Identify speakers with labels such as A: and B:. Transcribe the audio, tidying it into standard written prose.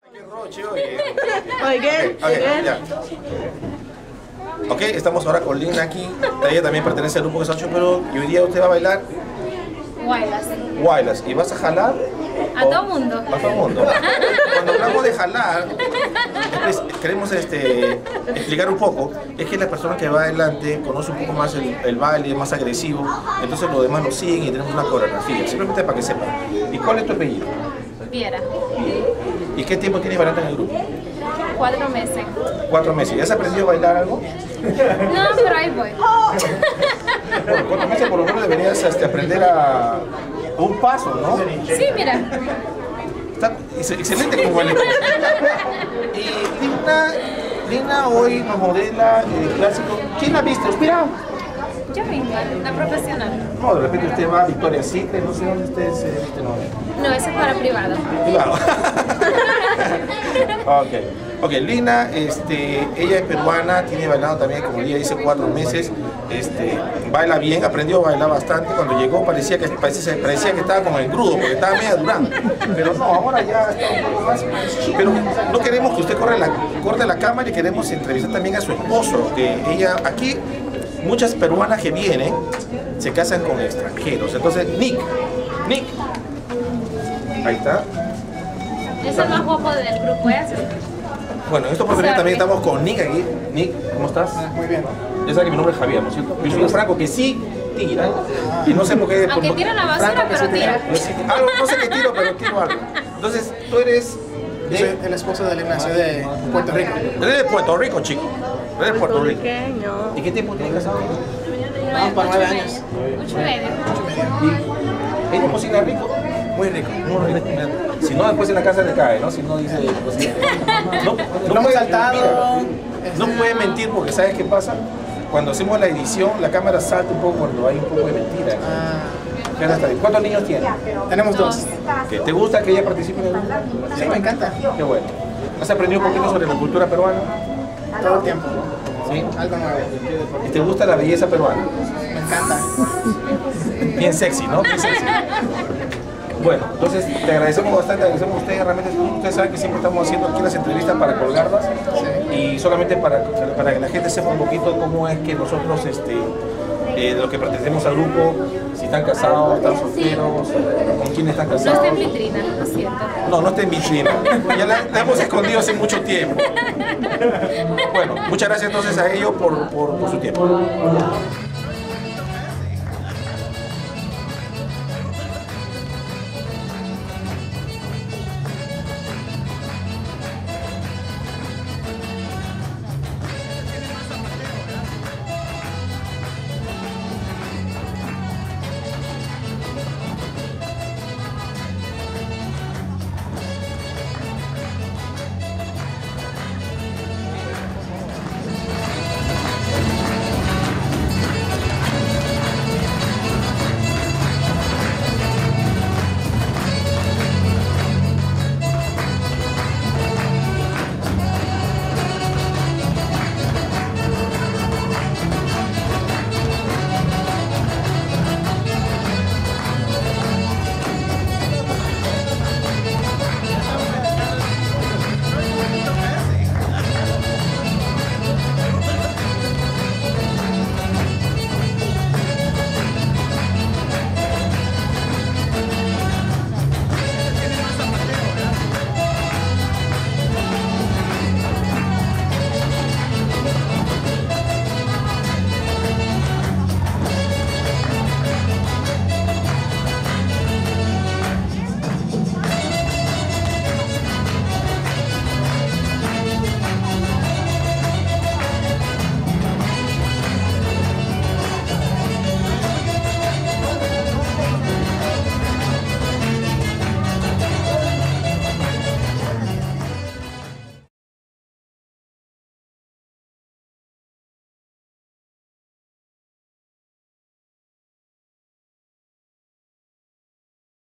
A: Qué roche, oye.
B: Oye,
A: ya. Ok, estamos ahora con Lina aquí. Ella también pertenece al grupo que es 8, pero hoy día usted va a bailar
C: Guaylas.
A: Guaylas. ¿Y vas a jalar?
C: A todo mundo.
A: A todo mundo. Cuando hablamos de jalar, queremos explicar un poco. Es que la persona que va adelante conoce un poco más el baile, es más agresivo. Entonces los demás lo siguen y tenemos una coreografía. Simplemente para que sepan. ¿Y cuál es tu apellido?
C: Viera.
A: ¿Y qué tiempo tienes bailando en el grupo?
C: 4 meses.
A: 4 meses. ¿Ya has aprendido a bailar algo?
C: No, pero ahí voy.
A: Bueno, 4 meses por lo menos deberías aprender a un paso, ¿no?
C: Sí, mira.
A: Está excelente como baile. Y Lina hoy nos modela el clásico. ¿Quién la viste? Mira.
C: Yo misma, la profesional.
A: No, de repente usted va a Victoria's Secret, no sé dónde usted se viste, no.
C: No, eso es para privado.
A: Claro. Ok, Lina, ella es peruana, tiene bailado también, como ella dice, 4 meses, baila bien, aprendió a bailar bastante. Cuando llegó parecía que estaba como engrudo, porque estaba media durando. Pero no, ahora ya está un poco más. Pero no queremos que usted corte la cámara y queremos entrevistar también a su esposo, que ella aquí, muchas peruanas que vienen se casan con extranjeros. Entonces, Nick, ahí está.
C: Es el más guapo del grupo, ¿es?
A: Bueno, en esta oportunidad también estamos con Nick aquí. Nick, ¿cómo estás?
D: Muy bien.
A: Ya sabes que mi nombre es Javier, ¿no es cierto? Yo soy un Franco que sí tira. Y no sé por qué.
C: Aunque tira la basura, pero tira.
A: No sé qué tiro, pero tiro algo. Entonces, tú eres.
D: Yo soy el esposo de Lina, soy de Puerto Rico.
A: Eres de Puerto Rico, chico. Eres de Puerto Rico.
B: puertorriqueño.
A: ¿Y qué tiempo tienes casado?
D: Vamos para 9 años.
C: 8 y medio.
A: ¿Y ella cocina rico?
D: Muy rico.
A: Muy rico. Si no, después en la casa le cae, ¿no? Si no dice cocina. No
D: hemos
A: puede
D: saltado.
A: mentir. No puede mentir porque ¿sabes qué pasa? Cuando hacemos la edición, la cámara salta un poco cuando hay un poco de mentira. ¿Cuántos niños tiene?
D: Tenemos 2.
A: ¿Te gusta que ella participe en el grupo?
D: Sí, me encanta.
A: Qué bueno. ¿Has aprendido un poquito sobre la cultura peruana?
D: Todo el tiempo.
A: Sí.
D: Algo nuevo.
A: ¿Y te gusta la belleza peruana?
D: Me encanta.
A: Bien sexy, ¿no? Bien sexy. Bueno, entonces te agradecemos bastante, agradecemos a ustedes, realmente ustedes saben que siempre estamos haciendo aquí las entrevistas para colgarlas y solamente para que la gente sepa un poquito cómo es que nosotros, lo que pertenecemos al grupo, si están casados, están solteros, con quién están
C: No
A: casados.
C: está en vitrina, lo siento.
A: No está en vitrina, ya la hemos escondido hace mucho tiempo. Bueno, muchas gracias entonces a ellos por su tiempo.